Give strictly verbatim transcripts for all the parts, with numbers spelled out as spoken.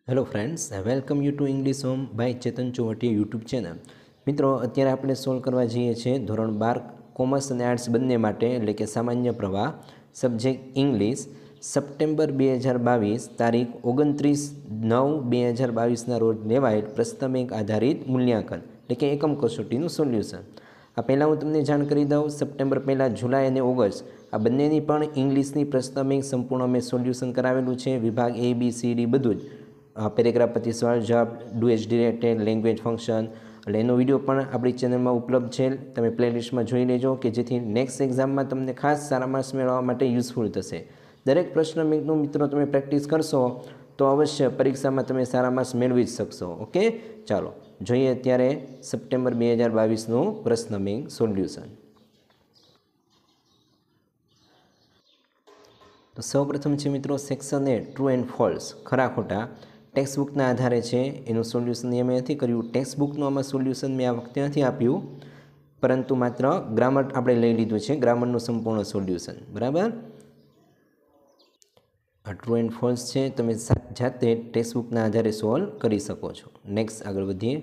Hello friends, welcome you to English home by Chetan Chauhatiya YouTube channel. मित्रों, अत्यारे આપણે solve કરવા જઈએ છીએ ધોરણ બાર કોમર્સ અને આર્ટ્સ બંને માટે, એટલે કે સામાન્ય પ્રવાહ સબ્જેક્ટ ઇંગ્લિશ, સપ્ટેમ્બર બે હજાર બાવીસ તારીખ ઓગણત્રીસ નવ બે હજાર બાવીસના રોજ લેવાયેલ પ્રશ્ન બેંક આધારિત મૂલ્યાંકન એટલે કે એકમ કસોટીનું સોલ્યુશન। આ પહેલાં હું તમને જાણ કરી દઉં, સપ્ટેમ્બર પહેલાં જુલાઈ અને ઓગસ્ટ આ બંનેની પણ ઇંગ્લિશની પ્રશ્ન બેંક સંપૂર્ણ મેં સોલ્યુશન કરાવેલું છે। વિભાગ એ બી સી ડી બધું જ, પેરેગ્રાફ પતિ સવાલ જવાબ, do as directed, language function, એટલે એનો વિડીયો પણ આપણી ચેનલમાં ઉપલબ્ધ છે। તમે પ્લેલિસ્ટમાં જોઈ લેજો કે જેથી નેક્સ્ટ એક્ઝામમાં તમને ખાસ સારા માર્ક્સ મેળવવા માટે યુઝફુલ થશે। દરેક પ્રશ્ન બેંકનું મિત્રો તમે પ્રેક્ટિસ કરશો તો અવશ્ય પરીક્ષામાં તમે સારા માર્ક્સ મેળવી જ શકશો। ઓકે, ચાલો જોઈએ અત્યારે સપ્ટેમ્બર બે હજાર બાવીસનું પ્રશ્ન બેંક સોલ્યુશન। તો સૌપ્રથમ છે મિત્રો section A true and false, ખરા ખોટા ટેક્સ્ટબુકના આધારે છે એનું સોલ્યુશન એ મેં નથી કર્યું। ટેક્સ્ટબુકનું આમાં સોલ્યુશન મેં આ વખતે નથી આપ્યું, પરંતુ માત્ર ગ્રામર આપણે લઈ લીધું છે, ગ્રામરનું સંપૂર્ણ સોલ્યુશન। બરાબર, આ ટ્રુ એન્ડ ફોલ્સ છે, તમે જાતે ટેક્સ્ટબુકના આધારે સોલ્વ કરી શકો છો। નેક્સ્ટ આગળ વધીએ।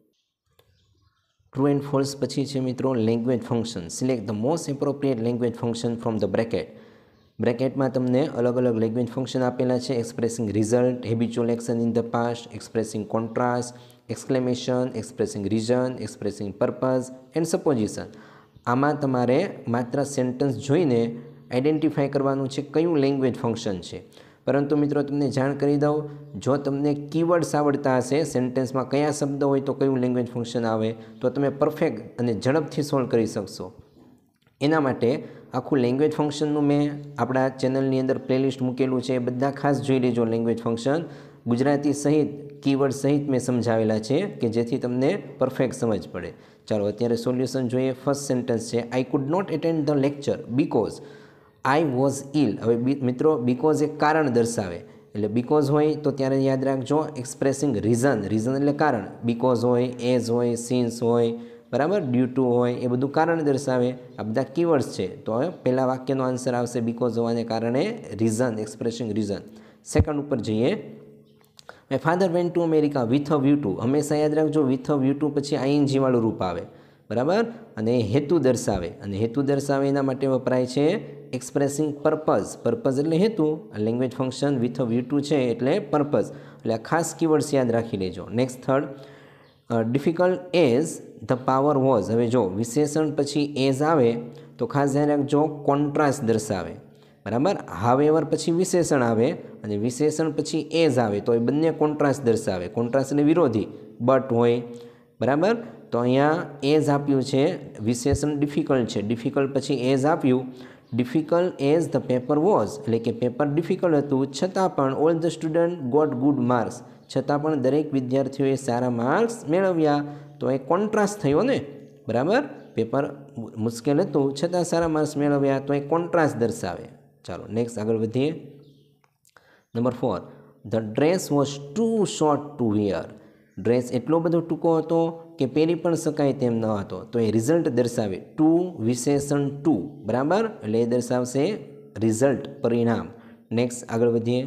ટ્રુ એન્ડ ફોલ્સ પછી છે મિત્રો language function, select the most appropriate language function from the bracket. બ્રેકેટમાં તમને અલગ અલગ લેંગ્વેજ ફંક્શન આપેલા છે, expressing result, habitual action in the past, expressing contrast, exclamation, expressing reason, expressing purpose and supposition. આમાં તમારે માત્ર સેન્ટન્સ જોઈને આઈડેન્ટિફાય કરવાનું છે કયું લેંગ્વેજ ફંક્શન છે। પરંતુ મિત્રો તમને જાણ કરી દઉં, જો તમને કીવર્ડ્સ આવડતા હશે, સેન્ટેન્સમાં કયા શબ્દ હોય તો કયું લેંગ્વેજ ફંક્શન આવે, તો તમે પરફેક્ટ અને ઝડપથી સોલ્વ કરી શકશો। એના માટે આખું લેંગ્વેજ ફંક્શનનું મેં આપણા ચેનલની અંદર પ્લેલિસ્ટ મૂકેલું છે, એ બધા ખાસ જોઈ લેજો। લેંગ્વેજ ફંક્શન ગુજરાતી સહિત કીવર્ડ સહિત મેં સમજાવેલા છે કે જેથી તમને પરફેક્ટ સમજ પડે। ચાલો અત્યારે સોલ્યુશન જોઈએ। ફર્સ્ટ સેન્ટેન્સ છે, I could not attend the lecture because I was ill. હવે મિત્રો બીકોઝ એક કારણ દર્શાવે, એટલે બીકોઝ હોય તો ત્યારે યાદ રાખજો એક્સપ્રેસિંગ રીઝન, રીઝન એટલે કારણ, બીકોઝ હોય, એઝ હોય, સિન્સ હોય, બરાબર, ડ્યુ ટુ હોય, એ બધું કારણ દર્શાવે। આ બધા કીવર્ડ્સ છે, તો હવે પહેલાં વાક્યનો આન્સર આવશે બીકોઝ હોવાને કારણે રીઝન, એક્સપ્રેસિંગ રીઝન। સેકન્ડ ઉપર જઈએ, my father went to America with a view to. હંમેશા યાદ રાખજો વિથ અ વ્યૂ ટુ પછી આઈએનજી વાળું રૂપ આવે, બરાબર, અને હેતુ દર્શાવે, અને હેતુ દર્શાવે એના માટે વપરાય છે એક્સપ્રેસિંગ પર્પઝ। પર્પઝ એટલે હેતુ, language function with a view to છે એટલે પર્પઝ, એટલે આ ખાસ કીવર્ડ્સ યાદ રાખી લેજો। Next third, difficult as the power was. હવે જો વિશેષણ પછી એઝ આવે તો ખાસ ધ્યાન રાખજો કોન્ટ્રાસ્ટ દર્શાવે, બરાબર। હાવેવર પછી વિશેષણ આવે અને વિશેષણ પછી એઝ આવે તો એ બંને કોન્ટ્રાસ્ટ દર્શાવે, કોન્ટ્રાસ્ટ એટલે વિરોધી, બટ હોય, બરાબર। તો અહીંયા એઝ આપ્યું છે, વિશેષણ ડિફિકલ્ટ છે, ડિફિકલ્ટ પછી એઝ આપ્યું, difficult as the paper was, એટલે કે પેપર ડિફિકલ્ટ હતું છતાં પણ all the student got good marks, છતાં પણ દરેક વિદ્યાર્થીઓએ સારા માર્ક્સ મેળવ્યા, તો એ કોન્ટ્રાસ્ટ થયો ને, બરાબર। પેપર મુશ્કેલ હતું છતાં સારા માર્ક્સ મેળવ્યા, તો એ કોન્ટ્રાસ્ટ દર્શાવે। ચાલો નેક્સ્ટ આગળ વધીએ। Number four, the dress was too short to wear. ડ્રેસ એટલો બધો ટૂંકો હતો કે પહેરી પણ શકાય તેમ ન હતો, તો એ રિઝલ્ટ દર્શાવે, ટુ વિશેષણ ટુ, બરાબર, એટલે એ દર્શાવશે રિઝલ્ટ, પરિણામ। નેક્સ્ટ આગળ વધીએ।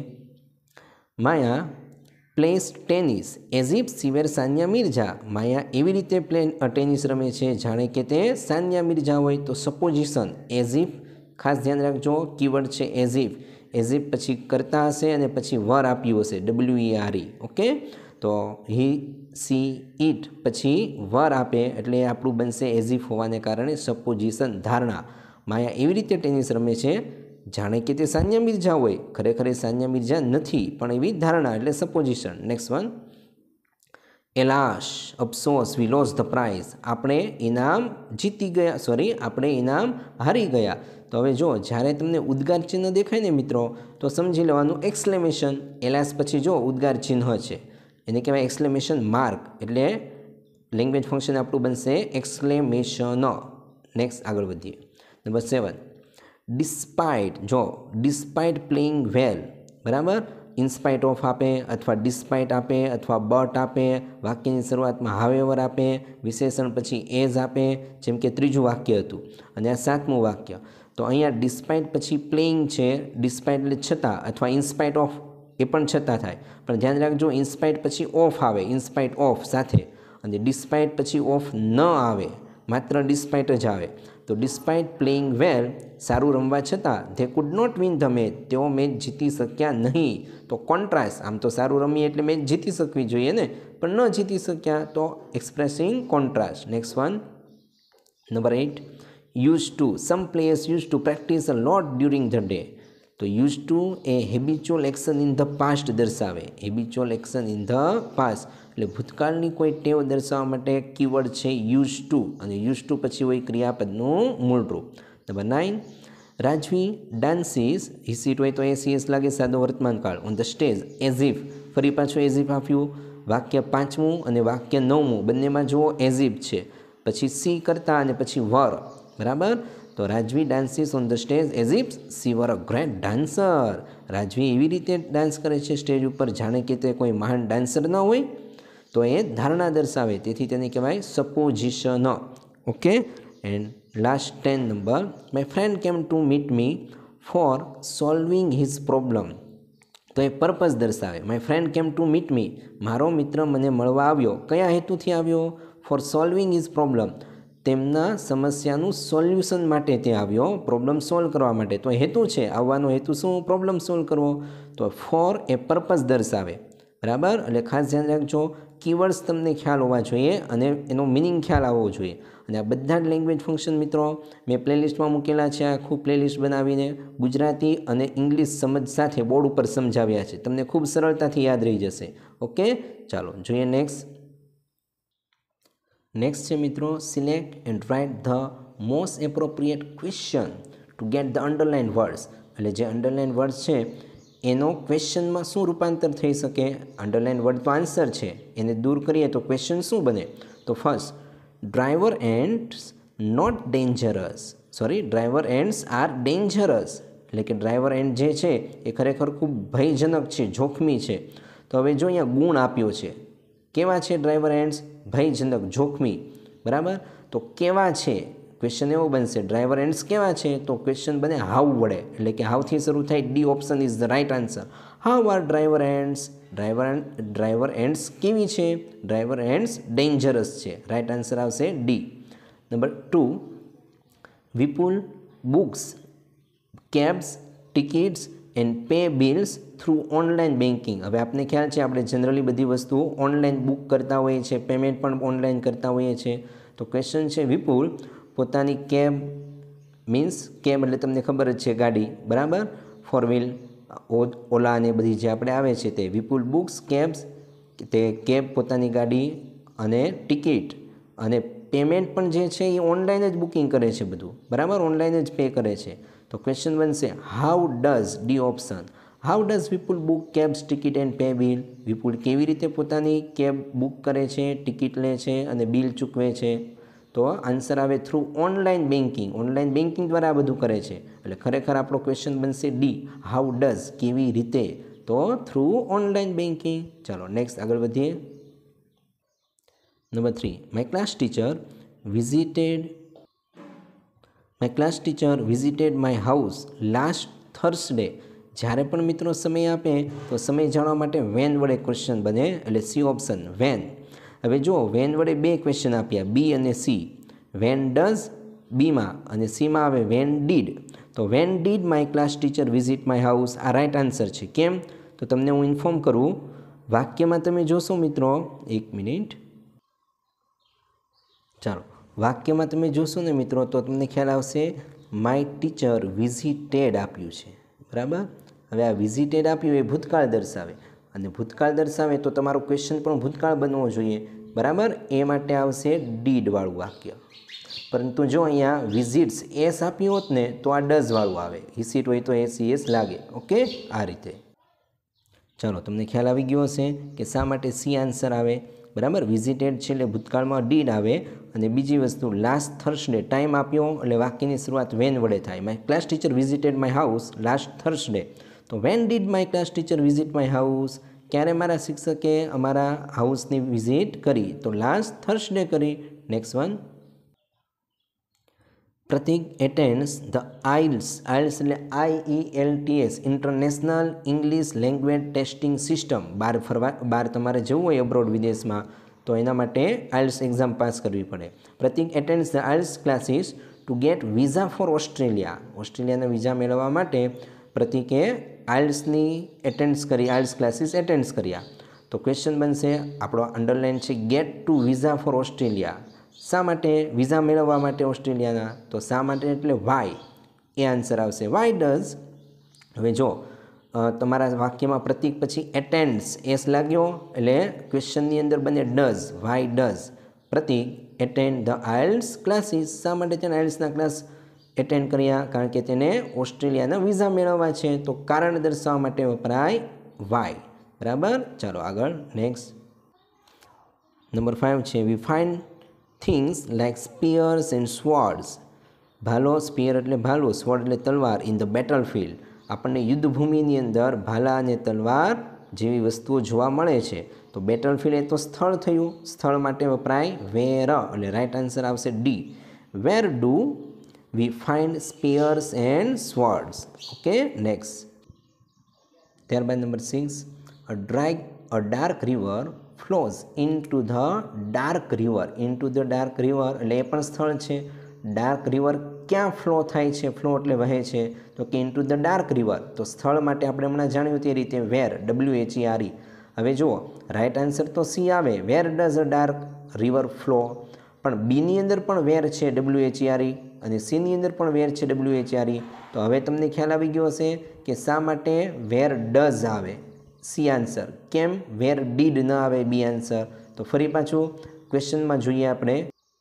Maya plays tennis as if she were Sania Mirza. Maya એવી રીતે પ્લે ટેનિસ રમે છે જાણે કે તે સાનિયા મિર્ઝા હોય, તો સપોઝિશન એઝ ઇફ, ખાસ ધ્યાન રાખજો કીવર્ડ છે એઝ ઇફ, એઝ ઇફ પછી કરતા હશે અને પછી વર આપ્યું હશે W E R E, okay. તો હી સી ઇટ પછી વર આપે એટલે આપણું બનશે એઝ ઇફ હોવાને કારણે સપોઝિશન, ધારણા। માયા એવી રીતે ટેનિસ રમે છે જાણે કે તે સાનિયા મિર્ઝા હોય, ખરેખર એ સાનિયા મિર્ઝા નથી, પણ એવી ધારણા એટલે સપોઝિશન। નેક્સ્ટ વન, એલાશ અફસોસ વી લોસ ધ પ્રાઇઝ। આપણે ઇનામ જીતી ગયા, સોરી આપણે ઇનામ હારી ગયા। તો હવે જો જ્યારે તમને ઉદ્ગાર ચિહ્ન દેખાય ને મિત્રો, તો સમજી લેવાનું એક્સક્લેમેશન, એલાશ પછી જો ઉદ્ગાર ચિહ્ન છે એને કહેવાય એક્સક્લેમેશન માર્ક, એટલે લેંગ્વેજ ફંક્શન આપણું બનશે એક્સક્લેમેશન। નેક્સ્ટ આગળ વધીએ। નંબર સેવન, ડિસ્પાઇટ, જો ડિસ્પાઇટ પ્લેઇંગ વેલ, બરાબર, ઇન્સ્પાઇટ ઓફ આપે અથવા ડિસ્પાઇટ આપે અથવા બટ આપે, વાક્યની શરૂઆતમાં હાવેવર આપે, વિશેષણ પછી એઝ આપે, જેમ કે ત્રીજું વાક્ય હતું, અને આ સાતમું વાક્ય। તો અહીંયા ડિસ્પાઇટ પછી પ્લેઇંગ છે, ડિસ્પાઇટ એટલે છતાં, અથવા ઇન્સ્પાઇટ ઓફ એ પણ છતાં થાય, પણ ધ્યાન રાખજો ઇન્સ્પાઇટ પછી ઓફ આવે, ઇન્સ્પાઇટ ઓફ સાથે, અને ડિસ્પાઇટ પછી ઓફ ન આવે, માત્ર ડિસ્પાઇટ જ આવે. તો ડિસ્પાઇટ પ્લેઇંગ વેલ, સારું રમવા છતાં, they could not win the match, તેઓ મેચ જીતી શક્યા નહીં. તો કોન્ટ્રાસ્ટ, આમ તો સારું રમીએ એટલે મેચ જીતી શકવી જોઈએ ને, પણ ન જીતી શક્યા, તો expressing contrast. Next one, number eight, use to, some players use to practice a lot during the day. તો યુઝ ટુ એ habitual action in the past દર્શાવે, habitual action in the past એટલે ભૂતકાળની કોઈ ટેવ દર્શાવવા માટે કીવર્ડ છે યુઝ ટુ, અને યુઝ ટુ પછી હોય ક્રિયાપદનું મૂળરૂપ. Number nine, Rajvi dances, he she it હોય તો એસીએસ લાગે, સાદો વર્તમાનકાળ, on the stage as if, ફરી પાછું એઝ ઇફ આપ્યું. વાક્ય પાંચમું અને વાક્ય નવમું બંનેમાં જુઓ એઝ ઇફ છે, પછી સી કરતા અને પછી વર, બરાબર. તો Rajvi dances on the stage as if she were a great dancer. Rajvi એવી રીતે ડાન્સ કરે છે સ્ટેજ ઉપર જાણે કે તે કોઈ મહાન ડાન્સર ન હોય, તો એ ધારણા દર્શાવે, તેથી તેને કહેવાય supposition. Okay, and last ten number, my friend came to meet me for solving his problem. તો એ પર્પઝ દર્શાવે, my friend came to meet me, મારો મિત્ર મને મળવા આવ્યો, કયા હેતુથી આવ્યો? ફોર સોલ્વિંગ હિઝ પ્રોબ્લમ, તેમના સમસ્યાનું સોલ્યુશન માટે તે આવ્યો, પ્રોબ્લેમ સોલ્વ કરવા માટે. તો હેતુ છે, આવવાનો હેતુ શું? પ્રોબ્લેમ સોલ્વ કરવો. તો ફોર એ પર્પઝ દર્શાવે, બરાબર. એટલે ખાસ ધ્યાન રાખજો, કીવર્ડ્સ તમને ખ્યાલ હોવા જોઈએ અને એનો મિનિંગ ખ્યાલ આવવો જોઈએ. અને આ બધા જ લેંગ્વેજ ફંક્શન મિત્રો મેં પ્લેલિસ્ટમાં મૂકેલા છે, આખું પ્લેલિસ્ટ બનાવીને ગુજરાતી અને ઇંગ્લિશ સમજ સાથે બોર્ડ ઉપર સમજાવ્યા છે, તમને ખૂબ સરળતાથી યાદ રહી જશે. ઓકે, ચાલો જોઈએ નેક્સ્ટ. નેક્સ્ટ છે મિત્રો, select and write the most appropriate question to get the underline words. એટલે જે અંડરલાઇન વર્ડ્સ છે એનો ક્વેશ્ચનમાં શું રૂપાંતર થઈ શકે? અંડરલાઇન વર્ડ તો આન્સર છે, એને દૂર કરીએ તો ક્વેશ્ચન શું બને? તો first, driver ants not dangerous, sorry driver ants are dangerous, એટલે કે ડ્રાઈવર એન્ડ જે છે એ ખરેખર ખૂબ ભયજનક છે, જોખમી છે. તો હવે જો અહીંયા ગુણ આપ્યો છે, કેવા છે ડ્રાઈવર એન્ડ્સ? ભયજનક, જોખમી, બરાબર. તો કેવા છે? ક્વેશ્ચન એવો બનશે, ડ્રાઈવર એન્ડ્સ કેવા છે? તો ક્વેશ્ચન બને હાઉ વડે, એટલે કે હાઉથી શરૂ થાય, D option is the right answer. How are driver ants, driver driver ants કેવી છે? ડ્રાઈવર એન્ડ્સ ડેન્જરસ છે, રાઇટ આન્સર આવશે D. Number two, Vipul books cabs tickets and pay bills through online banking. હવે આપને ખ્યાલ છે આપણે જનરલી બધી વસ્તુઓ ઓનલાઈન બુક કરતા હોઈએ છીએ, પેમેન્ટ પણ ઓનલાઈન કરતા હોઈએ છીએ. તો ક્વેશ્ચન છે, વિપુલ પોતાની કેબ, મીન્સ કેબ એટલે તમને ખબર જ છે ગાડી, બરાબર, ફોર વ્હીલ, ઓલા અને બધી જે આપણે આવે છે તે. વિપુલ બુક્સ કેબ્સ, તે કેબ પોતાની ગાડી, અને ટિકિટ અને પેમેન્ટ પણ જે છે એ ઓનલાઈન જ બુકિંગ કરે છે બધું, બરાબર, ઓનલાઈન જ પે કરે છે. તો ક્વેશ્ચન બનશે how does, D option, how does Vipul book cabs ticket and pay bill. Vipul કેવી રીતે પોતાની કેબ બુક કરે છે, ટિકિટ લે છે અને બિલ ચૂકવે છે? તો આન્સર આવે through online banking, online banking દ્વારા આ બધું કરે છે. એટલે ખરેખર આપણો ક્વેશ્ચન બનશે ડી, હાઉ ડઝ, કેવી રીતે, તો થ્રુ ઓનલાઈન બેન્કિંગ. ચાલો નેક્સ્ટ આગળ વધીએ. Number three, my class teacher visited my class teacher visited my house last Thursday. જ્યારે પણ મિત્રો સમય આપે તો સમય જાણવા માટે વેન વડે ક્વેશ્ચન બને, એટલે સી ઓપ્શન વેન. હવે જુઓ, વેન વડે બે ક્વેશ્ચન આપ્યા, બી અને સી. વેન ડઝ બીમાં અને સીમાં આવે વેન ડીડ. તો when did my class teacher visit my house, આ રાઇટ આન્સર છે. કેમ? તો તમને હું ઇન્ફોર્મ કરું, વાક્યમાં તમે જોશો મિત્રો, એક મિનિટ, ચાલો વાક્યમાં તમે જોશો ને મિત્રો તો તમને ખ્યાલ આવશે, માય ટીચર વિઝિટેડ આપ્યું છે, બરાબર. હવે આ વિઝિટેડ આપ્યું એ ભૂતકાળ દર્શાવે, અને ભૂતકાળ દર્શાવે તો તમારો ક્વેશ્ચન પણ ભૂતકાળ બનવો જોઈએ, બરાબર. એ માટે આવશે ડીડવાળું વાક્ય. પરંતુ જો અહીંયા વિઝિટ્સ એસ આપ્યું હોત ને તો આ ડઝવાળું આવે, વિઝિટ હોય તો એસ એસ લાગે. ઓકે, આ રીતે. ચાલો તમને ખ્યાલ આવી ગયો હશે કે શા માટે સી આન્સર આવે, બરાબર. વિઝિટેડ છે એટલે ભૂતકાળમાં ડીડ આવે, અને બીજી વસ્તુ લાસ્ટ થર્સડે ટાઈમ આપ્યો એટલે વાક્યની શરૂઆત વેન વડે થાય. My class teacher visited my house last Thursday. તો when did my class teacher visit my house, ક્યારે મારા શિક્ષકે અમારા હાઉસની વિઝિટ કરી? તો લાસ્ટ થર્સડે કરી. Next one, Pratik attends the IELTS IELTS એટલે I E L T S international English language testing system. બહાર ફરવા બહાર તમારે જવું હોય અબ્રોડ વિદેશમાં તો એના માટે આઇલ્સ એક્ઝામ પાસ કરવી પડે. Pratik attends the IELTS classes to get visa for Australia. ઓસ્ટ્રેલિયાના વિઝા મેળવવા માટે પ્રતિકે આઇલ્સની એટેન્ડ્સ કરી આઇલ્સ ક્લાસીસ એટેન્ડ્સ કર્યા. તો ક્વેશ્ચન બનશે આપણો અંડરલાઇન છે get to visa for Australia. શા માટે વિઝા મેળવવા માટે ઓસ્ટ્રેલિયાના? તો શા માટે એટલે વાય એ આન્સર આવશે. Why does. હવે જો તમારા વાક્યમાં પ્રતિક પછી એટેન્ડ્સ એસ લાગ્યો એટલે ક્વેશ્ચનની અંદર બને does. Why does Pratik attend the IELTS classes. શા માટે તેને આઇલ્સના ક્લાસ એટેન્ડ કર્યા? કારણ કે તેને ઓસ્ટ્રેલિયાના વિઝા મેળવવા છે. તો કારણ દર્શાવવા માટે વપરાય વાય. બરાબર. ચાલો આગળ નેક્સ્ટ. નંબર ફાઇવ છે we find things like spears and swords. ભાલો, સ્પીયર એટલે ભાલું, સ્વોર્ડ એટલે તલવાર. ઇન ધ બેટલ ફિલ્ડ આપણને યુદ્ધભૂમિની અંદર ભાલા અને તલવાર જેવી વસ્તુઓ જોવા મળે છે. તો બેટલ ફિલ્ડ એ તો સ્થળ થયું. સ્થળ માટે વપરાય વેર એટલે રાઇટ આન્સર આવશે D. Where do we find spears and swords. Okay next. ત્યારબાદ number six. A dry a dark river flows into the dark river. Into the dark river એટલે એ પણ સ્થળ છે. Dark river ક્યાં flow થાય છે? Flow એટલે વહે છે. તો કે into the dark river. તો સ્થળ માટે આપણે હમણાં જાણ્યું તે રીતે where W H E R E. હવે જુઓ રાઇટ આન્સર તો સી આવે. Where does a dark river flow. પણ બીની અંદર પણ વેર છે W H E R E અને સીની અંદર પણ વેર છે ડબલ્યુ એચ આર ઈ. તો હવે તમને ખ્યાલ આવી ગયો હશે કે શા માટે વેર ડઝ આવે સી આન્સર. કેમ વેર ડીડ ન આવે બી આન્સર? તો ફરી પાછું ક્વેશ્ચનમાં જોઈએ આપણે.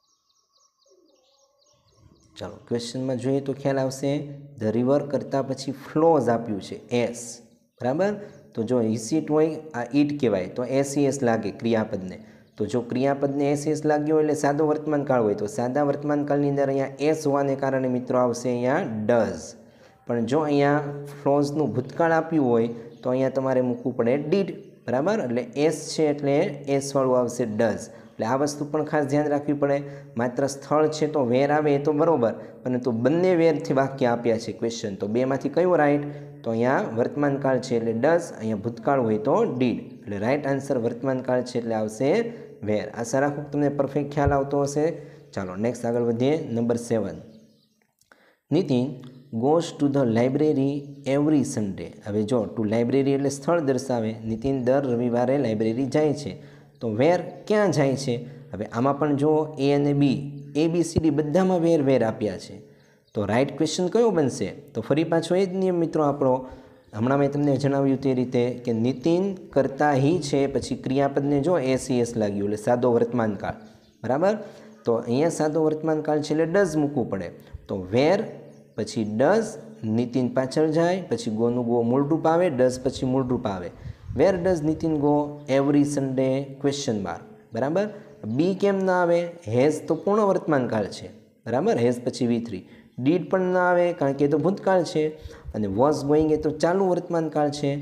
ચાલો ક્વેશ્ચનમાં જોઈએ તો ખ્યાલ આવશે. ધ રિવર કરતાં પછી ફ્લોઝ આપ્યું છે એસ. બરાબર. તો જો ઇસીટ હોય આ ઈટ કહેવાય તો એસ એસ લાગે ક્રિયાપદને. તો જો ક્રિયાપદને એસ એસ લાગ્યો એટલે સાદો વર્તમાન કાળ હોય તો સાદા વર્તમાન કાળની અંદર અહીંયા એસ હોવાને કારણે મિત્રો આવશે અહીંયા ડઝ. પણ જો અહીંયા ફ્લોઝનું ભૂતકાળ આપ્યું હોય તો અહીંયા તમારે મૂકવું પડે ડીડ. બરાબર. એટલે એસ છે એટલે એસવાળું આવશે ડઝ. એટલે આ વસ્તુ પણ ખાસ ધ્યાન રાખવી પડે. માત્ર સ્થળ છે તો વેર આવે એ તો બરાબર, પરંતુ બંને વેરથી વાક્ય આપ્યા છે ક્વેશ્ચન. તો બેમાંથી કયું રાઈટ? તો અહીંયા વર્તમાન કાળ છે એટલે ડઝ, અહીંયા ભૂતકાળ હોય તો ડીડ. એટલે રાઈટ આન્સર વર્તમાન કાળ છે એટલે આવશે વેર. આશા રાખું તમને પરફેક્ટ ખ્યાલ આવતો હશે. ચાલો નેક્સ્ટ આગળ વધીએ. Number seven. Nitin goes to the library every Sunday. હવે જો ટુ લાઇબ્રેરી એટલે સ્થળ દર્શાવે. નીતિન દર રવિવારે લાઇબ્રેરી જાય છે. તો વેર ક્યાં જાય છે? હવે આમાં પણ જો એ અને બી એ બી સી ડી બધામાં વેર વેર આપ્યા છે. તો રાઇટ ક્વેશ્ચન કયો બનશે? તો ફરી પાછો એ જ નિયમ મિત્રો આપણો. હમણાં મેં તમને જણાવ્યું તે રીતે કે નીતિન કરતા હી છે પછી ક્રિયાપદને જો એસ એસ લાગ્યું એટલે સાદો વર્તમાન કાળ. બરાબર. તો અહીંયા સાદો વર્તમાન કાળ છે એટલે ડઝ મૂકવું પડે. તો વેર પછી ડઝ, નીતિન પાછળ જાય પછી ગોનું ગો મૂળરૂપ આવે, ડઝ પછી મૂળરૂપ આવે. Where does Nitin go every Sunday question mark. બરાબર. બી કેમ ના આવે? હેઝ તો પૂર્ણ વર્તમાન કાળ છે. બરાબર. હેઝ પછી વી થ્રી. ડીડ પણ ના આવે કારણ કે એ તો ભૂતકાળ છે. અને વોઝ ગોઈંગ એ તો ચાલુ વર્તમાન કાળ છે.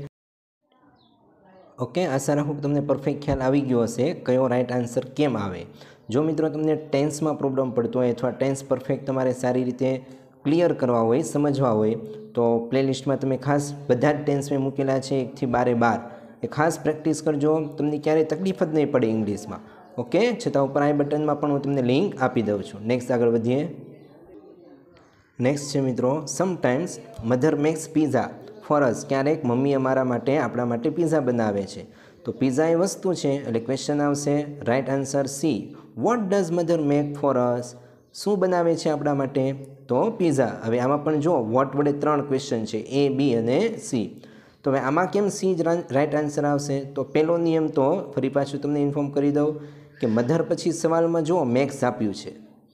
ઓકે. આશા રાખું કે તમને પરફેક્ટ ખ્યાલ આવી ગયો હશે કયો રાઇટ આન્સર કેમ આવે. જો મિત્રો તમને ટેન્સમાં પ્રોબ્લેમ પડતો હોય અથવા ટેન્સ પરફેક્ટ તમારે સારી રીતે ક્લિયર કરવા હોય, સમજવા હોય તો પ્લેલિસ્ટમાં તમે ખાસ બધા જ ટેન્સ મેં મૂકેલા છે એકથી બારે બાર. એ ખાસ પ્રેક્ટિસ કરજો. તમને ક્યારેય તકલીફ જ નહીં પડે ઇંગ્લિશમાં. ઓકે. છતાં ઉપર આઈ બટનમાં પણ હું તમને લિંક આપી દઉં છું. નેક્સ્ટ આગળ વધીએ. નેક્સ્ટ છે મિત્રો sometimes mother makes pizza for us. ક્યારેક મમ્મી અમારા માટે આપણા માટે પીઝા બનાવે છે. તો પીઝા એ વસ્તુ છે એટલે ક્વેશ્ચન આવશે right answer C. What does mother make for us? શું બનાવે છે આપણા માટે? તો પીઝા. હવે આમાં પણ જો વોટ વડે ત્રણ ક્વેશ્ચન છે એ, બી અને સી. તો હવે આમાં કેમ સી જ રાઇટ આન્સર આવશે? તો પહેલો નિયમ તો ફરી પાછું તમને ઇન્ફોર્મ કરી દઉં કે મધર પછી સવાલમાં જો મેક્સ આપ્યું છે.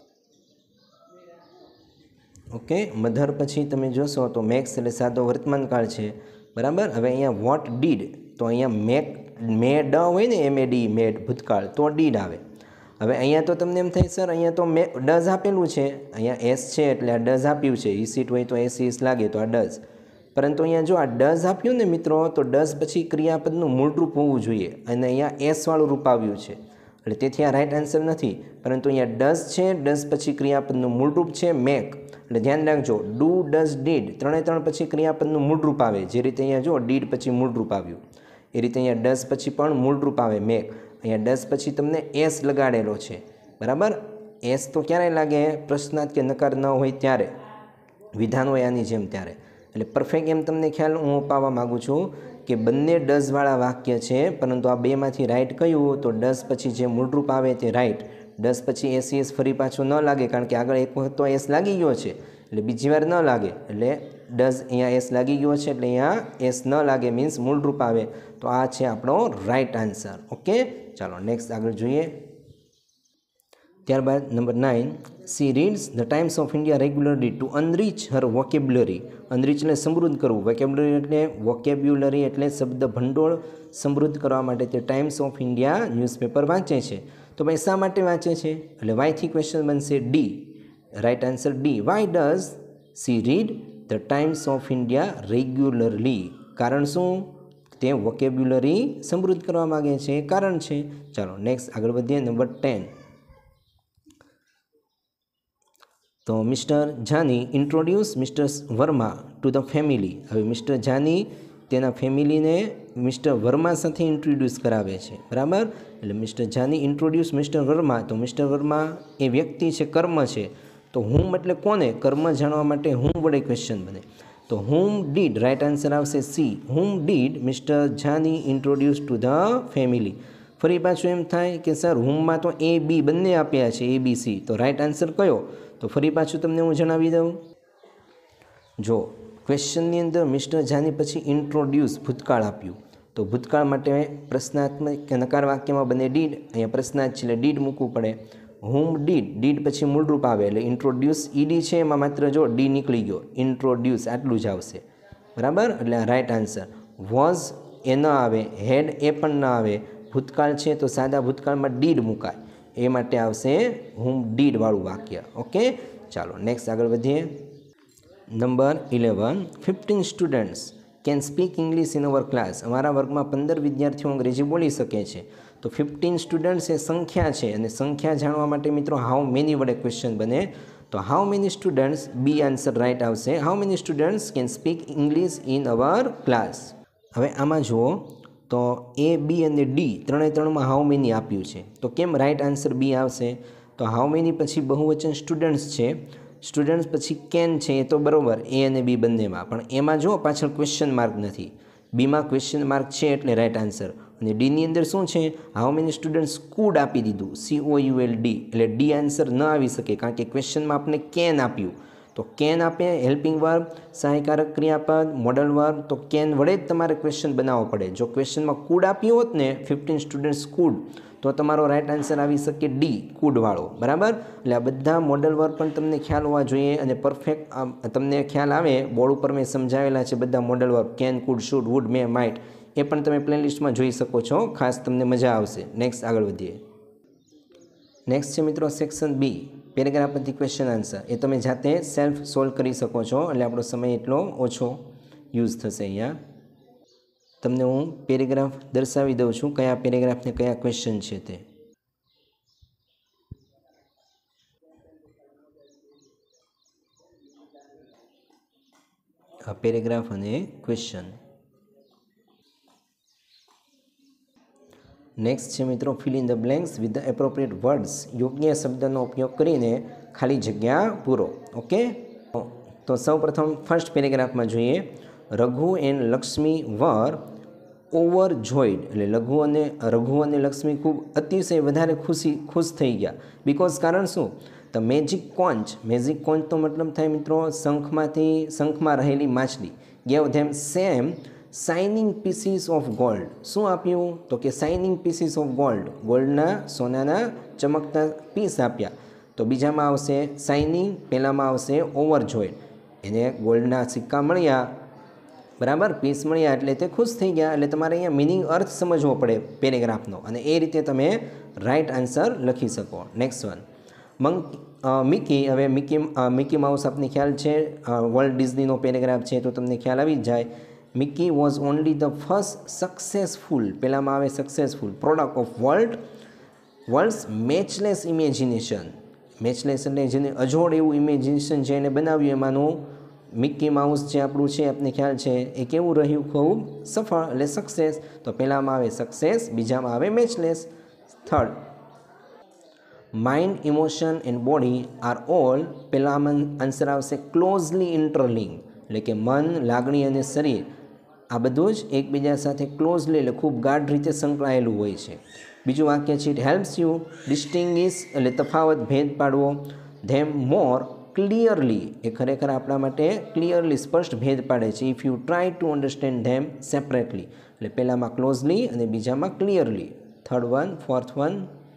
ઓકે. મધર પછી તમે જોશો તો મેક્સ એટલે સાદો વર્તમાન કાળ છે. બરાબર. હવે અહીંયા વોટ ડીડ તો અહીંયા મેક મેડ હોય ને એમ એ ડી મેડ ભૂતકાળ તો ડીડ આવે. હવે અહીંયા તો તમને એમ થાય સર અહીંયા તો મે ડઝ આપેલું છે, અહીંયા એસ છે એટલે આ ડઝ આપ્યું છે. ઇસીટ હોય તો એસ એસ લાગે તો આ ડઝ. પરંતુ અહીંયા જો આ ડઝ આપ્યું ને મિત્રો તો ડઝ પછી ક્રિયાપદનું મૂળરૂપ હોવું જોઈએ અને અહીંયા એસવાળું રૂપ આવ્યું છે. એટલે તેથી આ રાઇટ આન્સર નથી, પરંતુ અહીંયા ડઝ છે, ડઝ પછી ક્રિયાપદનું મૂળરૂપ છે મેક, એટલે ધ્યાન રાખજો ડુ ડઝ ડીડ ત્રણે ત્રણ પછી ક્રિયાપદનું મૂળરૂપ આવે, જે રીતે અહીંયા જો ડીડ પછી મૂળરૂપ આવ્યું એ રીતે અહીંયા ડઝ પછી પણ મૂળરૂપ આવે મેક. અહીંયા ડઝ પછી તમને એસ લગાડેલો છે, બરાબર. એસ તો ક્યારે લાગે? પ્રશ્નાર્થ કે નકાર ન હોય ત્યારે, વિધાન હોય આની જેમ ત્યારે. એટલે પરફેક્ટ એમ તમને ખ્યાલ હું અપાવવા માગું છું કે બંને ડઝવાળા વાક્ય છે, પરંતુ આ બેમાંથી રાઇટ કયું? તો ડઝ પછી જે મૂળરૂપ આવે તે રાઇટ. ડઝ પછી એસ એસ ફરી પાછો ન લાગે, કારણ કે આગળ એક વખત તો એસ લાગી ગયો છે, એટલે બીજી વાર ન લાગે. એટલે ડઝ અહીંયા એસ લાગી ગયો છે, એટલે અહીંયા એસ ન લાગે, મીન્સ મૂળરૂપ આવે. તો આ છે આપણો રાઇટ આન્સર. ઓકે, ચાલો નેક્સ્ટ આગળ જોઈએ. ત્યારબાદ number nine, C reads the Times of India regularly to enrich her vocabulary. Enrich એટલે સમૃદ્ધ કરવું, વોકેબ્યુલરી એટલે વોકેબ્યુલરી એટલે શબ્દ ભંડોળ સમૃદ્ધ કરવા માટે તે ટાઈમ્સ ઓફ ઇન્ડિયા ન્યૂઝપેપર વાંચે છે. તો ભાઈ શા માટે વાંચે છે? એટલે વાયથી ક્વેશ્ચન બનશે D. Right answer D. Why does C read the Times of India regularly? કારણ શું? તે વોકેબ્યુલરી સમૃદ્ધ કરવા માગે છે, કારણ છે. ચાલો નેક્સ્ટ આગળ વધીએ. નંબર ટેન, તો mister Jani introduce mister Verma to the family. હવે મિસ્ટર જાની તેના ફેમિલીને મિસ્ટર વર્મા સાથે ઇન્ટ્રોડ્યુસ કરાવે છે, બરાબર. એટલે mister Jani introduce mister Verma, તો મિસ્ટર વર્મા એ વ્યક્તિ છે, કર્મ છે. તો હુમ એટલે કોને? કર્મ જાણવા માટે હુમ વડે ક્વેશ્ચન બને. તો હુમ ડીડ, રાઇટ આન્સર આવશે C. Whom did mister Jani introduce to the family. ફરી પાછું એમ થાય કે સર હુમમાં તો એ બી બંને આપ્યા છે, એ બી સી, તો રાઇટ આન્સર કયો? તો ફરી પાછું તમને હું જણાવી દઉં. જો ક્વેશ્ચનની અંદર મિસ્ટર જાની પછી ઇન્ટ્રોડ્યુસ ભૂતકાળ આપ્યું, તો ભૂતકાળ માટે પ્રશ્નાત્મક કે નકાર વાક્યમાં બને ડીડ. અહીંયા પ્રશ્નાર્થ છે એટલે ડીડ મૂકવું પડે. હુમ ડીડ, ડીડ પછી મૂળરૂપ આવે એટલે ઇન્ટ્રોડ્યુસ ઈડી છે, એમાં માત્ર જો ડી નીકળી ગયો, ઇન્ટ્રોડ્યુસ આટલું જ આવશે, બરાબર. એટલે આ રાઇટ આન્સર. વોઝ એ ન આવે, હેડ એ પણ ન આવે. ભૂતકાળ છે તો સાદા ભૂતકાળમાં ડીડ મુકાય, એ માટે આવશે હુમ ડીડ વાળું વાક્ય. ઓકે, ચાલો નેક્સ્ટ આગળ વધીએ. Number eleven, fifteen students can speak English in our class. અમારા વર્ગમાં પંદર વિદ્યાર્થીઓ અંગ્રેજી બોલી શકે છે. તો ફિફ્ટીન સ્ટુડન્ટ્સ એ સંખ્યા છે, અને સંખ્યા જાણવા માટે મિત્રો હાઉ મેની વડે ક્વેશ્ચન બને. તો how many students, B answer right આવશે. How many students can speak English in our class. હવે આમાં જુઓ તો એ, બી અને ડી ત્રણે ત્રણમાં હાઉ મેની આપ્યું છે, તો કેમ રાઇટ આન્સર બી આવશે? તો હાઉ મેની પછી બહુવચન સ્ટુડન્ટ્સ છે, સ્ટુડન્ટ્સ પછી કેન છે, એ તો બરાબર એ અને બી બંનેમાં, પણ એમાં જો પાછળ ક્વેશ્ચન માર્ક નથી, બીમાં ક્વેશ્ચન માર્ક છે એટલે રાઇટ આન્સર. અને ડીની અંદર શું છે? હાઉ મેની સ્ટુડન્ટ્સ કુડ આપી દીધું, C O U L D, એટલે ડી આન્સર ન આવી શકે, કારણ કે ક્વેશ્ચનમાં આપણે કેન આપ્યું. તો કેન આપે, હેલ્પિંગ વર્બ, સહાયકારક ક્રિયાપદ, મોડલ વર્બ, તો કેન વડે જ તમારે ક્વેશ્ચન બનાવવો પડે. જો ક્વેશ્ચનમાં કુડ આપ્યું હોત ને, ફિફ્ટીન સ્ટુડન્ટ્સ કુડ, તો તમારો રાઇટ આન્સર આવી શકે ડી, કુડવાળો, બરાબર. એટલે આ બધા મોડલ વર્બ પણ તમને ખ્યાલ હોવા જોઈએ, અને પરફેક્ટ તમને ખ્યાલ આવે, બોર્ડ ઉપર મેં સમજાવેલા છે બધા model verb, can, could, should, would, may, might, એ પણ તમે પ્લેલિસ્ટમાં જોઈ શકો છો, ખાસ તમને મજા આવશે. નેક્સ્ટ આગળ વધીએ. નેક્સ્ટ છે મિત્રો સેક્શન બી, પેરેગ્રાફ પરથી ક્વેશ્ચન આન્સર. એ તમે જાતે સેલ્ફ સોલ્વ કરી શકો છો, એટલે આપણો સમય એટલો ઓછો યુઝ થશે. અહીંયા તમને હું પેરેગ્રાફ દર્શાવી દઉં છું, કયા પેરેગ્રાફને કયા ક્વેશ્ચન છે તે. આ પેરેગ્રાફ અને ક્વેશ્ચન. નેક્સ્ટ છે મિત્રો fill in the blanks with the appropriate words. યોગ્ય શબ્દનો ઉપયોગ કરીને ખાલી જગ્યા પૂરો. ઓકે, તો સૌ પ્રથમ ફર્સ્ટ પેરેગ્રાફમાં જોઈએ. Raghu and Lakshmi were overjoyed, એટલે લઘુ અને રઘુ અને લક્ષ્મી ખૂબ અતિશય વધારે ખુશી ખુશ થઈ ગયા. બિકોઝ કારણ શું? ધ મેજિક કોન્ચ, મેજિક કોન્ચનો મતલબ થાય મિત્રો શંખમાંથી શંખમાં રહેલી માછલી. Gave them some shining pieces of gold. શું આપ્યું? તો કે શાઇનિંગ પીસીસ ઓફ ગોલ્ડ, ગોલ્ડના સોનાના ચમકતા પીસ આપ્યા. તો બીજામાં આવશે શાઇનિંગ, પહેલામાં આવશે ઓવરજોયડ. એને ગોલ્ડના સિક્કા મળ્યા, બરાબર, પીસ મળ્યા એટલે તે ખુશ થઈ ગયા. એટલે તમારે અહીંયા મિનિંગ અર્થ સમજવો પડે પેરેગ્રાફનો, અને એ રીતે તમે રાઇટ આન્સર લખી શકો. Next one, monkey Mickey. હવે મિકી મિકી માઉસ આપને ખ્યાલ છે, વર્લ્ડ ડિઝનીનો પેરેગ્રાફ છે, તો તમને ખ્યાલ આવી જ જાય. Mickey was only the first successful, પહેલામાં આવે successful product of world world's matchless imagination, matchless એટલે જેને અજોડ એવું ઇમેજિનેશન છે એને બનાવ્યું, એમાંનું મિકી માઉસ જે આપણું છે આપને ખ્યાલ છે એ કેવું રહ્યું, ખૂબ સફળ એટલે સક્સેસ. તો પહેલામાં આવે સક્સેસ, બીજામાં આવે matchless. Third, mind, emotion and body are all, પહેલામાં આન્સર આવશે ક્લોઝલી ઇન્ટરલિંક, એટલે કે મન, લાગણી અને શરીર આ બધું જ એકબીજા સાથે ક્લોઝલી એટલે ખૂબ ગાઢ રીતે સંકળાયેલું હોય છે. બીજું વાક્ય છે, ઇટ હેલ્પ્સ યુ ડિસ્ટિંગ્વિશ એટલે તફાવત, ભેદ પાડવો, ધેમ મોર ક્લિયરલી એ ખરેખર આપણા માટે ક્લિયરલી સ્પષ્ટ ભેદ પાડે છે, if you try to understand them separately, એટલે પહેલામાં ક્લોઝલી અને બીજામાં clearly. Third one, fourth one,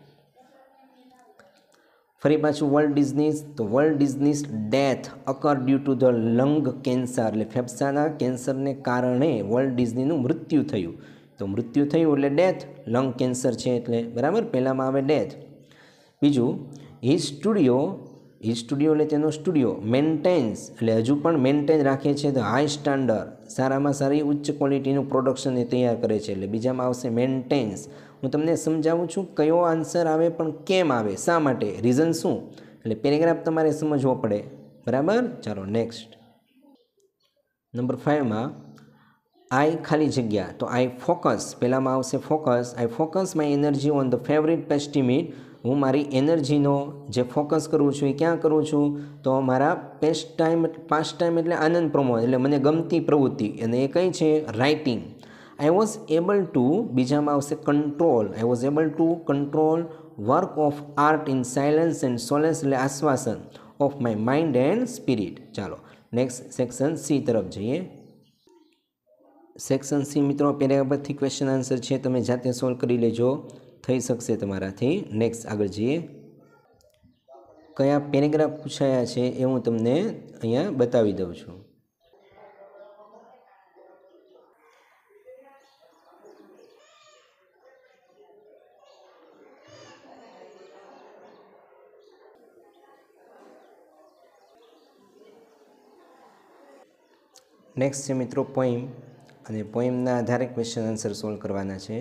ફરી પાછું વર્લ્ડ ડિઝનીસ, તો world Disney's death occur due to the lung cancer, એટલે ફેફસાના કેન્સરને કારણે વર્લ્ડ ડિઝનીનું મૃત્યુ થયું. તો મૃત્યુ થયું એટલે ડેથ, લંગ કેન્સર છે એટલે બરાબર, પહેલામાં આવે ડેથ. બીજું, હિઝ સ્ટુડિયો, હિઝ સ્ટુડિયો એટલે તેનો સ્ટુડિયો, મેન્ટેન્સ એટલે હજુ પણ મેન્ટેન રાખે છે ધ હાઈ સ્ટાન્ડર્ડ, સારામાં સારી ઉચ્ચ ક્વોલિટીનું પ્રોડક્શન એ તૈયાર કરે છે, એટલે બીજામાં આવશે મેન્ટેન્સ. હું તમને સમજાવું છું કયો આન્સર આવે પણ કેમ આવે, શા માટે, રીઝન શું, એટલે પેરેગ્રાફ તમારે સમજવો પડે, બરાબર. ચાલો નેક્સ્ટ, નંબર ફાઇવમાં આઈ ખાલી જગ્યા, તો આઈ ફોકસ, પહેલામાં આવશે focus, I focus my energy on the favourite pastime, હું મારી એનર્જીનો જે ફોકસ કરું છું એ ક્યાં કરું છું, તો મારા પેસ્ટ ટાઈમ, પાસ્ટ ટાઈમ એટલે આનંદ પ્રમોદ, એટલે મને ગમતી પ્રવૃત્તિ, અને એ કઈ છે, writing. I was able to, બીજામાં આવશે control, I was able to control work of art in silence and solace, એટલે આશ્વાસન of my mind and spirit. ચાલો નેક્સ્ટ સેક્શન સી તરફ જઈએ. સેક્શન સી મિત્રો પેરેગ્રાફ પરથી ક્વેશ્ચન આન્સર છે, તમે જાતે સોલ્વ કરી લેજો, થઈ શકશે તમારાથી. નેક્સ્ટ આગળ જઈએ, કયા પેરેગ્રાફ પૂછાયા છે એ હું તમને અહીંયા બતાવી દઉં છું. નેક્સ્ટ છે મિત્રો પોઈમ, અને પોઈમના આધારે ક્વેશ્ચન આન્સર સોલ્વ કરવાના છે.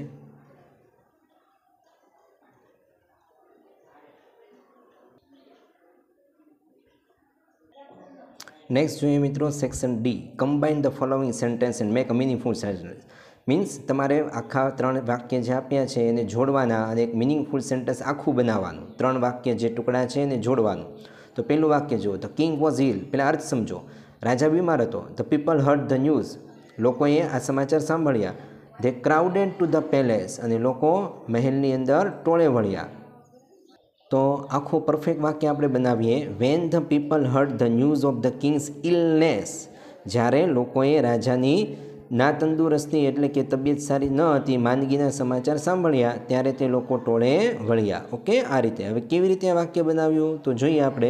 નેક્સ્ટ જોઈએ મિત્રો section D, combine the following sentence and make a meaningful sentence. Means તમારે આખા ત્રણ વાક્ય જે આપ્યા છે એને જોડવાના અને એક મિનિંગફુલ સેન્ટેન્સ આખું બનાવવાનું. ત્રણ વાક્ય જે ટુકડા છે એને જોડવાનું. તો પહેલું વાક્ય જુઓ, ધ કિંગ વોઝ ઇલ, પહેલાં અર્થ સમજો, રાજા બીમાર હતો. The people heard the news, લોકોએ આ સમાચાર સાંભળ્યા. They crowded to the palace, અને લોકો મહેલની અંદર ટોળે વળ્યા. તો આખું પરફેક્ટ વાક્ય આપણે બનાવીએ, when the people heard the news of the king's illness, જ્યારે લોકોએ રાજાની ના તંદુરસ્તી એટલે કે તબિયત સારી ન હતી, માંદગીના સમાચાર સાંભળ્યા, ત્યારે તે લોકો ટોળે વળ્યા. ઓકે, આ રીતે. હવે કેવી રીતે આ વાક્ય બનાવ્યું તો જોઈએ આપણે.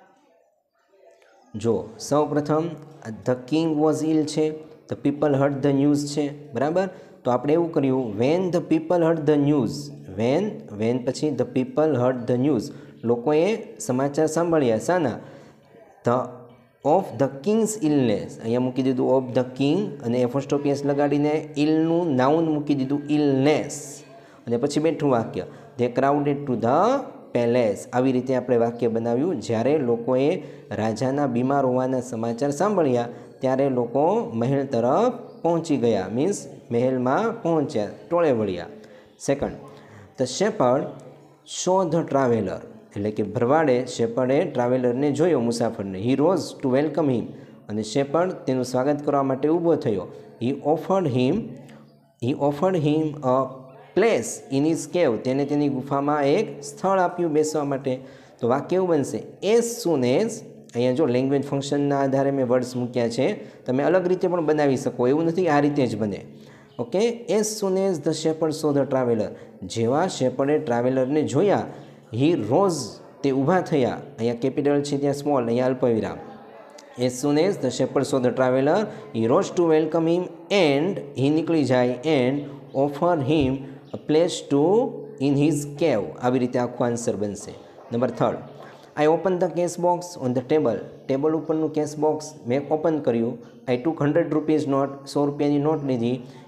જો સૌ પ્રથમ ધ કિંગ વોઝ ઇલ છે, the people heard the news છે, બરાબર. તો આપણે એવું કર્યું, when the people heard the news, when when પછી the people heard the news, લોકોએ સમાચાર સાંભળ્યા, શાના, the of the king's illness, અહીંયા મૂકી દીધું ઓફ ધ કિંગ, અને એફોસ્ટોપિયસ લગાડીને ઇલનું નાઉન મૂકી દીધું ઇલનેસ, અને પછી બેઠું વાક્ય, they crowded to the palace. આવી રીતે આપણે વાક્ય બનાવ્યું, જ્યારે લોકોએ રાજાના બીમાર હોવાના સમાચાર સાંભળ્યા ત્યારે લોકો મહેલ તરફ પહોંચી ગયા, મીન્સ મહેલમાં પહોંચ્યા, ટોળે વળ્યા. Second, the shepherd saw the traveller, એટલે કે ભરવાડે શેપર્ડે ટ્રાવેલરને જોયો, મુસાફરને. He rose to welcome him, અને શેપર્ડ તેનું સ્વાગત કરવા માટે ઊભો થયો. He offered him he offered him a place in his cave, તેને તેની ગુફામાં એક સ્થળ આપ્યું બેસવા માટે. તો વાક્ય એવું બનશે, એઝ સૂન એઝ, અહીંયા જો લેંગ્વેજ ફંક્શનના આધારે મેં વર્ડ્સ મૂક્યા છે, તમે અલગ રીતે પણ બનાવી શકો, એવું નથી આ રીતે જ બને. Okay, as soon as the shepherd saw the traveller, જેવા શેપર્ડે ટ્રાવેલરને જોયા, હી રોઝ, તે ઊભા થયા, અહીંયા કેપિટલ છે ત્યાં સ્મોલ, અહીંયા અલ્પવિરામ. As soon as the shepherd saw the traveller, he rose to welcome him, and he નીકળી જાય, and offer him a place to in his cave. આવી રીતે આખો આન્સર બનશે. Number third, I open the cash box on the table, table ઉપરનું cash box મેં open કર્યું. I took hundred rupees note, સો રૂપિયાની નોટ લીધી.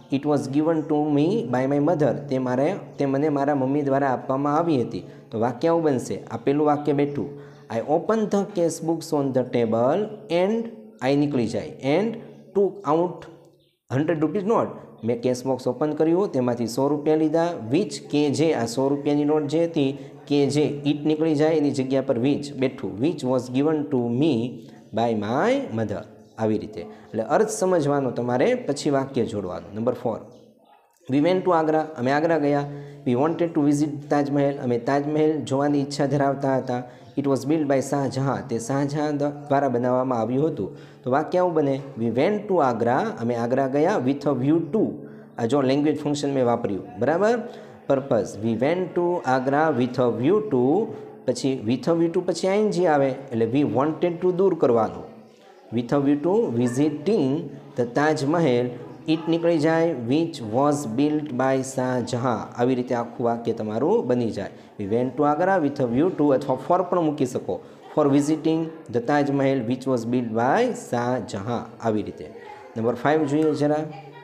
It was given to me by my mother, તે મારે તે મને મારા મમ્મી દ્વારા આપવામાં આવી હતી. તો વાક્ય આવું બનશે. આપેલું વાક્ય બેઠું. I open the cash box on the table and I નીકળી જાય and took out hundred rupees note. મેં કેસ બોક્સ ઓપન કર્યું, તેમાંથી સો રૂપિયા લીધા. વિચ કે જે આ સો રૂપિયાની નોટ જે હતી કે જે ઇટ નીકળી જાય એની જગ્યા પર વિચ બેઠું. Which was given to me by my mother. આવી રીતે એટલે અર્થ સમજવાનો તમારે, પછી વાક્ય જોડવાનું. Number four, we went to Agra, અમે આગ્રા ગયા. We wanted to visit Taj Mahal, અમે તાજમહેલ જોવાની ઈચ્છા ધરાવતા હતા. It was build by Shah Jahan, તે શાહજહાં દ્વારા બનાવવામાં આવ્યું હતું. તો વાક્ય આવું બને. વી વેન્ટ ટુ આગ્રા, અમે આગ્રા ગયા વિથ અ વ્યૂ ટુ. આ જો લેંગ્વેજ ફંક્શન મેં વાપર્યું, બરાબર. Purpose, we went to Agra with a view to, પછી વિથ અ વ્યૂ ટુ પછી આઈએનજી આવે એટલે વી વોન્ટેડ ટુ દૂર કરવાનું. With a view to visiting the Taj Mahal, it નીકળી જાય which was build by Shah Jahan. આવી રીતે આખું વાક્ય તમારું બની જાય. We went to Agra with a view to, અથવા ફોર પણ મૂકી શકો. For visiting the Taj Mahal which was build by Shah Jahan. આવી રીતે. નંબર ફાઇવ જોઈએ જરા,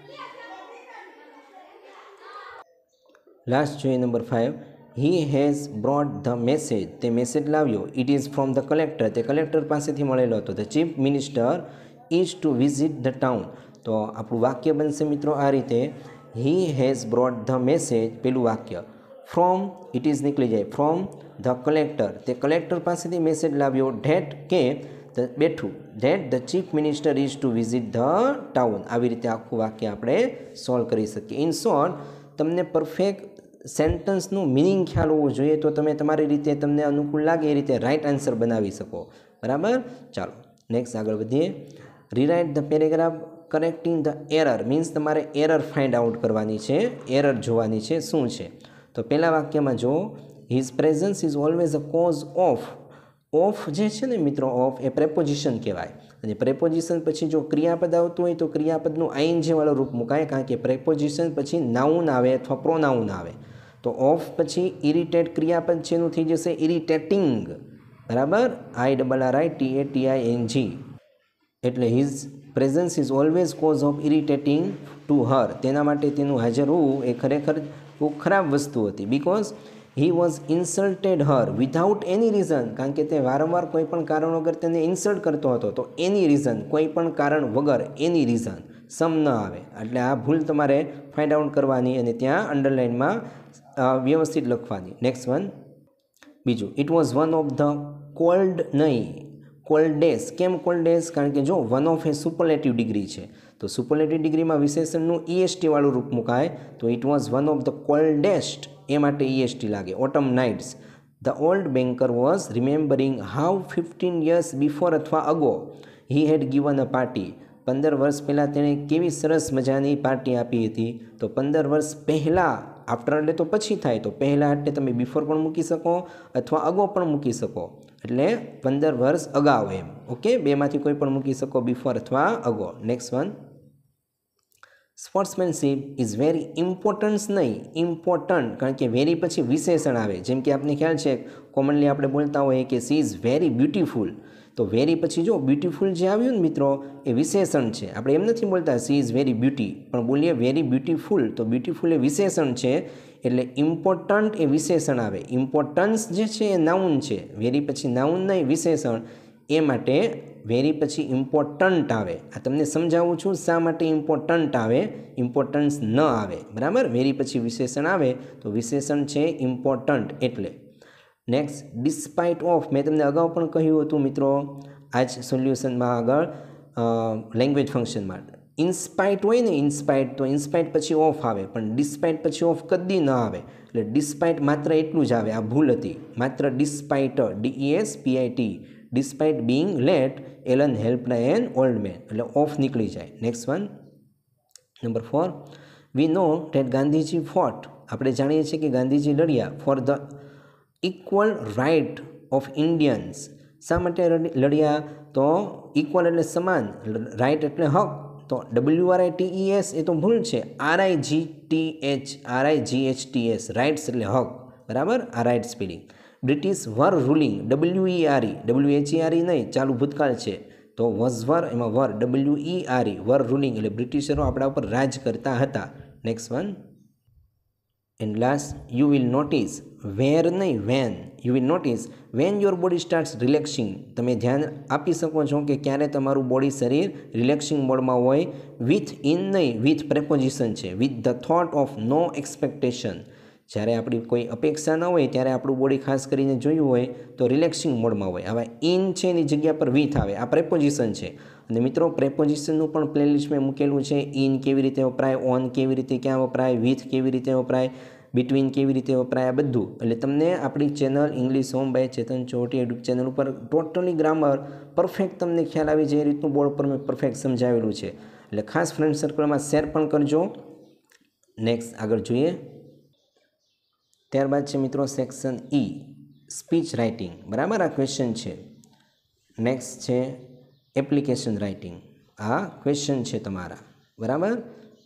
લાસ્ટ જોઈએ number five. He has brought the message, તે મેસેજ લાવ્યો. It is from the collector, તે કલેક્ટર પાસેથી મળેલો હતો. The chief minister is to visit the town. તો આપણું વાક્ય બનશે મિત્રો આ રીતે. He has brought the message, પેલું વાક્ય. ફ્રોમ, ઇટ ઇઝ નીકળી જાય ફ્રોમ ધ કલેક્ટર, તે કલેક્ટર પાસેથી મેસેજ લાવ્યો. ધેટ કે બેઠું that the chief minister is to visit the town. આવી રીતે આખું વાક્ય આપણે સોલ્વ કરી શકીએ. ઇન શોર્ટ, તમને પરફેક્ટ સેન્ટન્સનું મિનિંગ ખ્યાલ હોવો જોઈએ, તો તમે તમારી રીતે તમને અનુકૂળ લાગે એ રીતે રાઇટ આન્સર બનાવી શકો. બરાબર. ચાલો નેક્સ્ટ આગળ વધીએ. Rewrite the paragraph correcting the error, means તમારે એરર ફાઇન્ડ આઉટ કરવાની છે, એરર જોવાની છે શું છે. તો પહેલા વાક્યમાં જો his presence is always a cause of. Of જે છે ને મિત્રો, ઓફ એ પ્રેપોઝિશન કહેવાય. અને પ્રેપોઝિશન પછી જો ક્રિયાપદ આવતું હોય તો ક્રિયાપદનું આઈએનજી વાળું રૂપ મુકાય, કારણ કે પ્રેપોઝિશન પછી નાઉન આવે અથવા પ્રોનાઉન આવે. તો ઓફ પછી ઇરિટેટ ક્રિયાપદ છે એનું થઈ જશે ઇરિટેટિંગ. બરાબર. I double R I T A T I N G. એટલે his presence is always cause of irritating to her, તેના માટે તેનું હાજર હોવું એ ખરેખર બહુ ખરાબ વસ્તુ હતી. Because he was insulted her without any reason, કારણ કે તે વારંવાર કોઈ પણ કારણ વગર તેને ઇન્સલ્ટ કરતો હતો. તો એની રીઝન, કોઈ પણ કારણ વગર, એની રીઝન સમ ન આવે. એટલે આ ભૂલ તમારે ફાઇન્ડ આઉટ કરવાની અને ત્યાં અંડરલાઇનમાં વ્યવસ્થિત લખવાની. નેક્સ્ટ વન, બીજું. It was one of the cold, નહીં કોલ્ડેસ. કેમ કોલ્ડેસ? કારણ કે જો વન ઓફ એ સુપરલેટિવ ડિગ્રી છે, તો સુપરલેટિવ ડિગ્રીમાં વિશેષણનું ઈએસટી વાળું રૂપ મુકાય. તો it was one of the coldest, એ માટે ઈએસટી લાગે. Autumn nights. The old banker was remembering how fifteen years before અથવા ago he had given a party. પંદર વર્ષ પહેલાં તેણે કેવી સરસ મજાની પાર્ટી આપી હતી. તો પંદર વર્ષ પહેલાં, આફ્ટર એટલે તો પછી થાય, તો પહેલાં એટલે તમે બિફોર પણ મૂકી શકો અથવા અગો પણ મૂકી શકો. એટલે પંદર વર્ષ અગાઉ એમ. ઓકે, બેમાંથી કોઈ પણ મૂકી શકો, બિફોર અથવા ago. Next one, sportsmanship is very importance, નહીં ઇમ્પોર્ટન્ટ, કારણ કે વેરી પછી વિશેષણ આવે. જેમ કે આપને ખ્યાલ છે, કોમનલી આપણે બોલતા હોઈએ કે સી ઇઝ વેરી બ્યુટીફુલ. તો વેરી પછી જો બ્યુટીફુલ જે આવ્યું ને મિત્રો, એ વિશેષણ છે. આપણે એમ નથી બોલતા સી ઇઝ વેરી બ્યુટી, પણ બોલીએ વેરી બ્યુટીફુલ, તો બ્યુટીફુલ એ વિશેષણ છે. એટલે ઇમ્પોર્ટન્ટ એ વિશેષણ આવે. ઇમ્પોર્ટન્સ જે છે એ નાઉન છે. વેરી પછી નાઉન નહીં, વિશેષણ. એ માટે વેરી પછી ઇમ્પોર્ટન્ટ આવે. આ તમને સમજાવું છું શા માટે ઇમ્પોર્ટન્ટ આવે, ઇમ્પોર્ટન્સ ન આવે. બરાબર. વેરી પછી વિશેષણ આવે તો વિશેષણ છે ઇમ્પોર્ટન્ટ એટલે. Next, despite of. મેં તમને અગાઉ પણ કહ્યું હતું મિત્રો, આ જ સોલ્યુશનમાં આગળ લેંગ્વેજ ફંક્શનમાં ઇન્સ્પાઇટ હોય ને, ઇન્સ્પાઇટ, તો ઇન્સ્પાઇટ પછી ઓફ આવે, પણ ડિસ્પાઇટ પછી ઓફ કદી ન આવે. એટલે ડિસ્પાઇટ માત્ર એટલું જ આવે. આ ભૂલ હતી. માત્ર despite, D E S P I T, despite being late Allen helped an old man, એટલે ઓફ નીકળી જાય. Next one, number four, we know that Gandhiji photo. આપણે જાણીએ છીએ કે ગાંધીજી લડ્યા for the equal right of Indians. શા માટે લડ્યા? તો ઇક્વલ એટલે સમાન, રાઇટ એટલે હક. તો W R I T E S એ તો ભૂલ છે. R I G T H, R I G H T S, rights એટલે હક. બરાબર. આ right spelling. British were ruling, W E R E, W H E R E નહીં, ચાલુ ભૂતકાળ છે. તો વોઝ વર એમાં were W E R E were ruling એટલે બ્રિટિશરો આપણા ઉપર રાજ કરતા હતા. Next one and last you will notice where નહીં when you will notice when your body starts relaxing. તમે ધ્યાન આપી શકો છો કે ક્યારે તમારું બોડી શરીર રિલેક્સિંગ મોડમાં હોય. વિથ ઇન નહીં વિથ પ્રેપોઝિશન છે. With the thought of no expectation. જ્યારે આપણી કોઈ અપેક્ષા ન હોય ત્યારે આપણું બોડી ખાસ કરીને જોયું હોય તો રિલેક્સિંગ મોડમાં હોય. હવે ઇન છે એની જગ્યા પર વિથ આવે, આ પ્રેપોઝિશન છે. અને મિત્રો પ્રેપોઝિશનનું પણ પ્લેલિસ્ટ મેં મૂકેલું છે. ઇન કેવી રીતે વપરાય, ઓન કેવી રીતે ક્યાં વપરાય, વિથ કેવી રીતે વપરાય, બિટવીન કેવી રીતે વપરાય, આ બધું. એટલે તમને આપણી channel English home by Chetan Choti YouTube channel ઉપર ટોટલી ગ્રામર પરફેક્ટ તમને ખ્યાલ આવી જાય એ રીતનું બોર્ડ પર મેં પરફેક્ટ સમજાવેલું છે. એટલે ખાસ ફ્રેન્ડ સર્કલમાં શેર પણ કરજો. નેક્સ્ટ આગળ જોઈએ. ત્યારબાદ છે મિત્રો સેક્શન ઈ સ્પીચ રાઇટિંગ. બરાબર, આ ક્વેશ્ચન છે. નેક્સ્ટ છે એપ્લિકેશન રાઇટિંગ. આ ક્વેશ્ચન છે તમારા. બરાબર,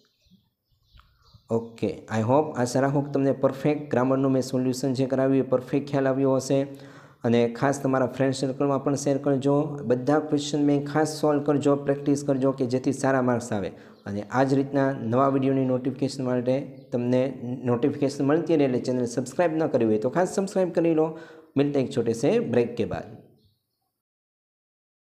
ઓકે. આઈ હોપ આશા રાખું કે તમને પરફેક્ટ ગ્રામરનું મેં સોલ્યુશન જે કરાવ્યું એ પરફેક્ટ ખ્યાલ આવ્યો હશે. અને ખાસ તમારા ફ્રેન્ડ સર્કલમાં પણ શેર કરજો. બધા ક્વેશ્ચન મેં ખાસ સોલ્વ કરજો, પ્રેક્ટિસ કરજો કે જેથી સારા માર્ક્સ આવે. અને આ જ રીતના નવા વિડીયોની નોટિફિકેશન માટે તમને નોટિફિકેશન મળતી રહે એટલે ચેનલ સબસ્ક્રાઈબ ન કરી હોય તો ખાસ સબસ્ક્રાઈબ કરી લો. મિલતે એક છોટે સે બ્રેક કે બાદ.